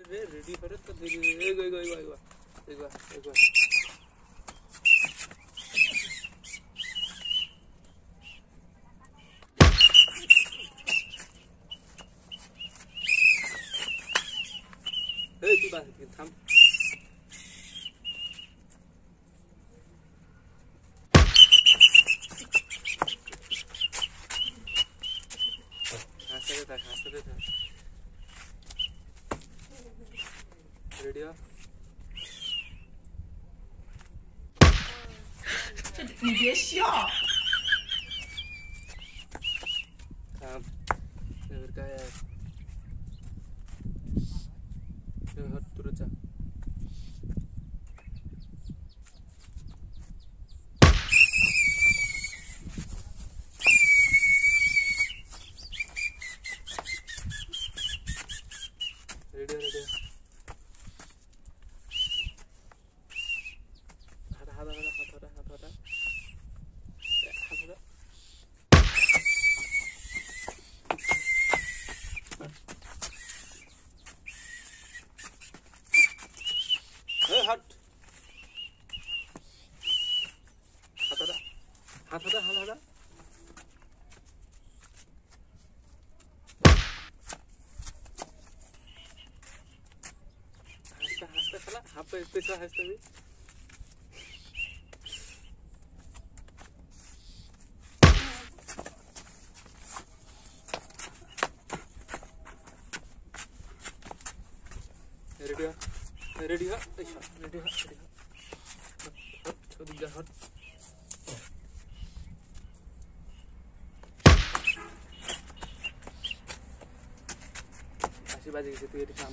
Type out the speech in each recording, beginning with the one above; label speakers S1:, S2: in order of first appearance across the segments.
S1: रे रेडी करे तो धीरे एक बार ए तू बात थाम खास था रेडियो
S2: 你别笑。
S1: थाम फिर क्या है हट तुरंत जा रेडियो हट हाथ हंसता खला हाथ पे इतना हंसता भी रेडियो हट ऐसी बाजी कैसे तू ये काम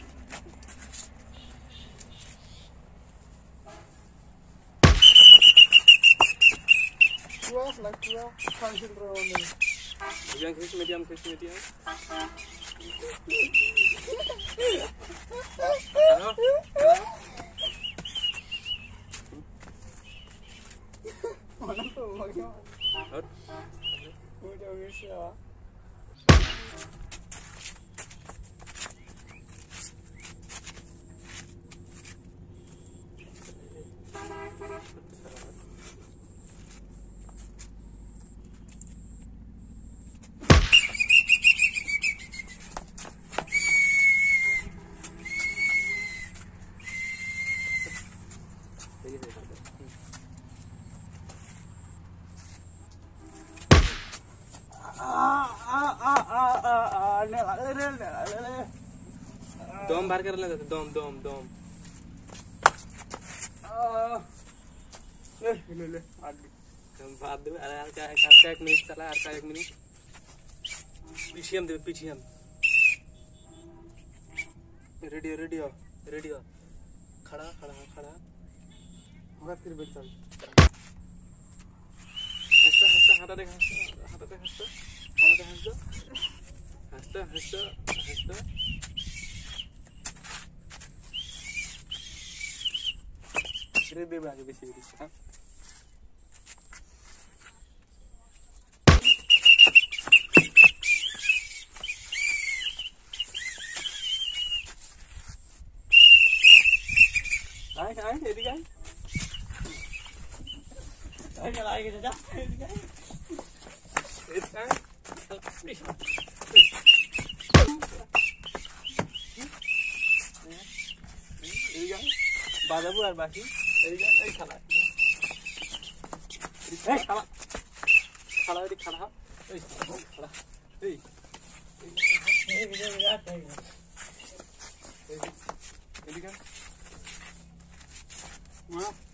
S1: मीडियम दम बाहर कर ले दम ले बात दे अरे यार क्या एक मिनट चला यार का 1 मिनट पीछे हम रेडियो खड़ा होगा फिर बैठ चल हंसता दे आगे बेसी बाजाबू और बाकी खाला खाला